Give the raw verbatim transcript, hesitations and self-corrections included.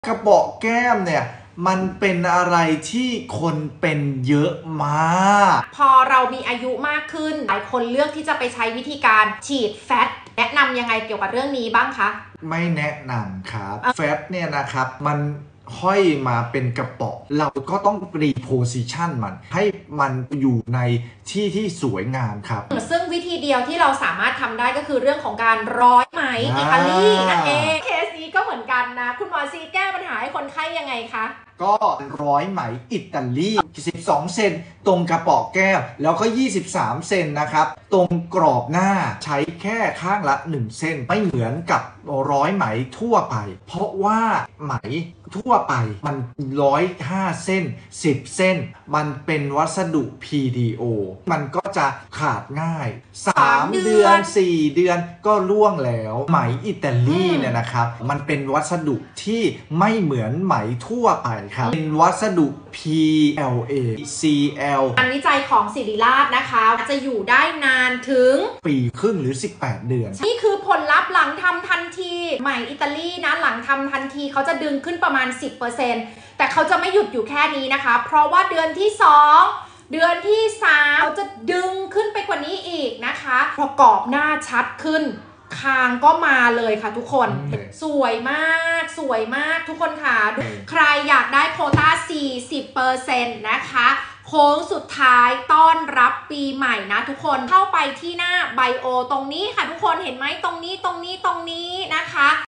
กระเปาะแก้มเนี่ยมันเป็นอะไรที่คนเป็นเยอะมากพอเรามีอายุมากขึ้นหลายคนเลือกที่จะไปใช้วิธีการฉีดแฟตแนะนำยังไงเกี่ยวกับเรื่องนี้บ้างคะไม่แนะนำครับแฟตเนี่ยนะครับมันห้อยมาเป็นกระเป๋าเราก็ต้องรีโพซิชันมันให้มันอยู่ในที่ที่สวยงามครับซึ่งวิธีเดียวที่เราสามารถทำได้ก็คือเรื่องของการร้อยไหมอิตาลีนั่นเองเคสนี้ก็เหมือนกันนะคุณหมอซีแก้ปัญหาให้คนไข้ยังไงคะก็ร้อยไหมอิตาลีสิบสองเซนตรงกระเป๋าแก้วแล้วก็ยี่สิบสามเซนนะครับตรงกรอบหน้าใช้แค่ข้างละหนึ่งเส้นไม่เหมือนกับร้อยไหมทั่วไปเพราะว่าไหมทั่วไปมันร้อยห้าเส้นสิบเส้นมันเป็นวัสดุ พี ดี โอ มันก็จะขาดง่ายสามเดือนสี่เดือนก็ร่วงแล้วไหมอิตาลีเนี่ยนะครับมันเป็นวัสดุที่ไม่เหมือนไหมทั่วไปครับเป็นวัสดุ พี แอล เอ ซี แอลงานวิจัยของศิริราชนะคะจะอยู่ได้นานถึงปีครึ่งหรือสิบแปดเดือนนี่คือผลลัพธ์หลังทำทันทีไหมอิตาลีนะหลังทำทันทีเขาจะดึงขึ้นประมาณ สิบเปอร์เซ็นต์ แต่เขาจะไม่หยุดอยู่แค่นี้นะคะเพราะว่าเดือนที่สองเดือนที่สามเขาจะดึงขึ้นไปกว่านี้อีกนะคะประกอบหน้าชัดขึ้นคางก็มาเลยค่ะทุกคนสวยมากสวยมากทุกคนค่ะใครอยากได้โควต้า สี่สิบเปอร์เซ็นต์ นะคะโค้งสุดท้ายต้อนรับปีใหม่นะทุกคนเข้าไปที่หน้าไบโอตรงนี้ค่ะทุกคนเห็นไหมตรงนี้ตรงนี้ตรงนี้นะคะ